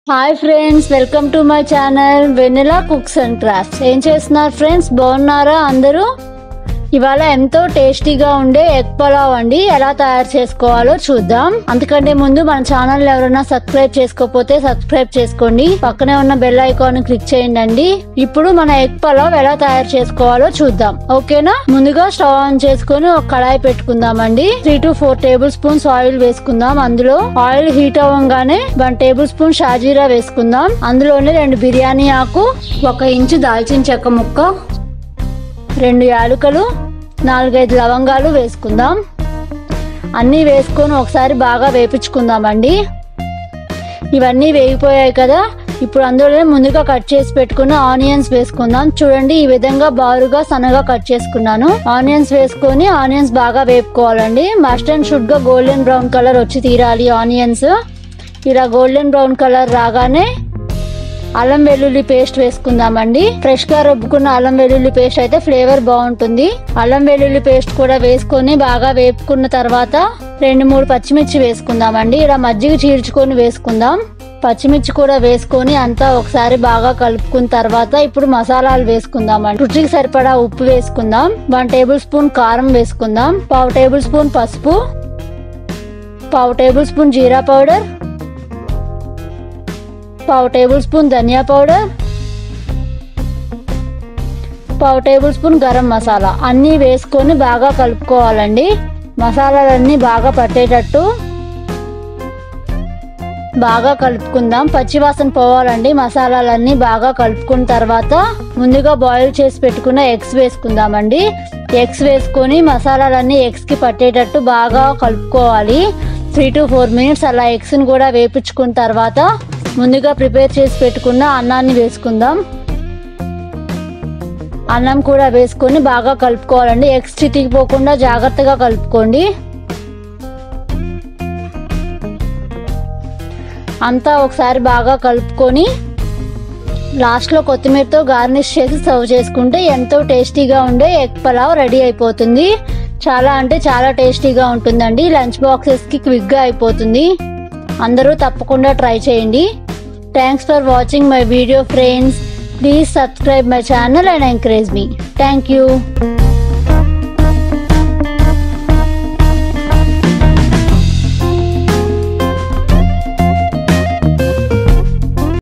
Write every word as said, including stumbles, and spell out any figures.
Hi friends, welcome to my channel vanilla cooks and crafts. ఏం చేస్తున్నారు friends? బాగున్నారా అందరూ? ఇవాళ ఎంతో టేస్టీగా ఉండే ఎగ్ పలావ్ అండి. ఎలా తయారు చేసుకోవాలో చూద్దాం. అంతకంటే ముందు మన ఛానల్ ఎవరైనా సబ్స్క్రైబ్ చేసుకోకపోతే సబ్స్క్రైబ్ చేసుకోండి. పక్కనే ఉన్న బెల్ ఐకాన్ క్లిక్ చేయండి. ఇప్పుడు మన ఎగ్ పలావ్ ఎలా తయారు చేసుకోవాలో చూద్దాం. ఓకేనా? ముందుగా స్టవ్ ఆన్ చేసుకుని ఒక కడాయి పెట్టుకుందామండి. Three to four tablespoons oil వేసుకుందాం. అందులో ఆయిల్ హీట్ అవ్వగానే వన్ టేబుల్ స్పూన్ షాజీరా వేసుకుందాం. అందులోనే రెండు బిర్యానీ ఆకు, ఒక ఇంచు దాల్చిన చెక్క ముక్క, రెండు యాలకులు, నాలుగైదు లవంగాలు వేసుకుందాం. అన్నీ వేసుకొని ఒకసారి బాగా వేపించుకుందామండి. ఇవన్నీ వేగిపోయాయి కదా. ఇప్పుడు అందులో ముందుగా కట్ చేసి పెట్టుకున్న ఆనియన్స్ వేసుకుందాం. చూడండి, ఈ విధంగా బారుగా సన్నగా కట్ చేసుకున్నాను. ఆనియన్స్ వేసుకొని ఆనియన్స్ బాగా వేపుకోవాలండి. మస్ట్ అండ్ షుడ్ గా గోల్డెన్ బ్రౌన్ కలర్ వచ్చి తీరాలి ఆనియన్స్. ఇలా గోల్డెన్ బ్రౌన్ కలర్ రాగానే అల్లం వెల్లుల్లి పేస్ట్ వేసుకుందామండి. ఫ్రెష్ గా రుబ్బుకున్న అల్లం వెల్లుల్లి పేస్ట్ అయితే ఫ్లేవర్ బాగుంటుంది. అల్లం వెల్లుల్లి పేస్ట్ కూడా వేసుకొని బాగా వేపుకున్న తర్వాత రెండు మూడు పచ్చిమిర్చి వేసుకుందామండి. ఇలా మజ్జిగ చీల్చుకొని వేసుకుందాం. పచ్చిమిర్చి కూడా వేసుకొని అంతా ఒకసారి బాగా కలుపుకున్న తర్వాత ఇప్పుడు మసాలాలు వేసుకుందామండి. రుచికి సరిపడా ఉప్పు వేసుకుందాం. వన్ టేబుల్ స్పూన్ కారం వేసుకుందాం. పావు టేబుల్ స్పూన్ పసుపు, పావు టేబుల్ స్పూన్ జీరా పౌడర్, పావు టేబుల్ స్పూన్ ధనియా పౌడర్, పావు టేబుల్ స్పూన్ గరం మసాలా అన్నీ వేసుకొని బాగా కలుపుకోవాలండి. మసాలాలన్నీ బాగా పట్టేటట్టు బాగా కలుపుకుందాం. పచ్చివాసన పోవాలండి. మసాలాలన్నీ బాగా కలుపుకున్న తర్వాత ముందుగా బాయిల్ చేసి పెట్టుకున్న ఎగ్స్ వేసుకుందామండి. ఎగ్స్ వేసుకొని మసాలాలన్నీ ఎగ్స్ కి పట్టేటట్టు బాగా కలుపుకోవాలి. త్రీ టు ఫోర్ మినిట్స్ అలా ఎగ్స్ ని కూడా వేపించుకున్న తర్వాత ముందుగా ప్రిపేర్ చేసి పెట్టుకున్న అన్నాన్ని వేసుకుందాం. అన్నం కూడా వేసుకొని బాగా కలుపుకోవాలండి. ఎగ్స్ చితికిపోకుండా జాగ్రత్తగా కలుపుకోండి. అంతా ఒకసారి బాగా కలుపుకొని లాస్ట్లో కొత్తిమీరతో గార్నిష్ చేసి సర్వ్ చేసుకుంటే ఎంతో టేస్టీగా ఉండే ఎగ్ పలావ్ రెడీ అయిపోతుంది. చాలా అంటే చాలా టేస్టీగా ఉంటుందండి. లంచ్ బాక్సెస్కి క్విక్గా అయిపోతుంది. అందరూ తప్పకుండా ట్రై చేయండి. Thanks for watching my video friends. Please subscribe my channel and encourage me. Thank you.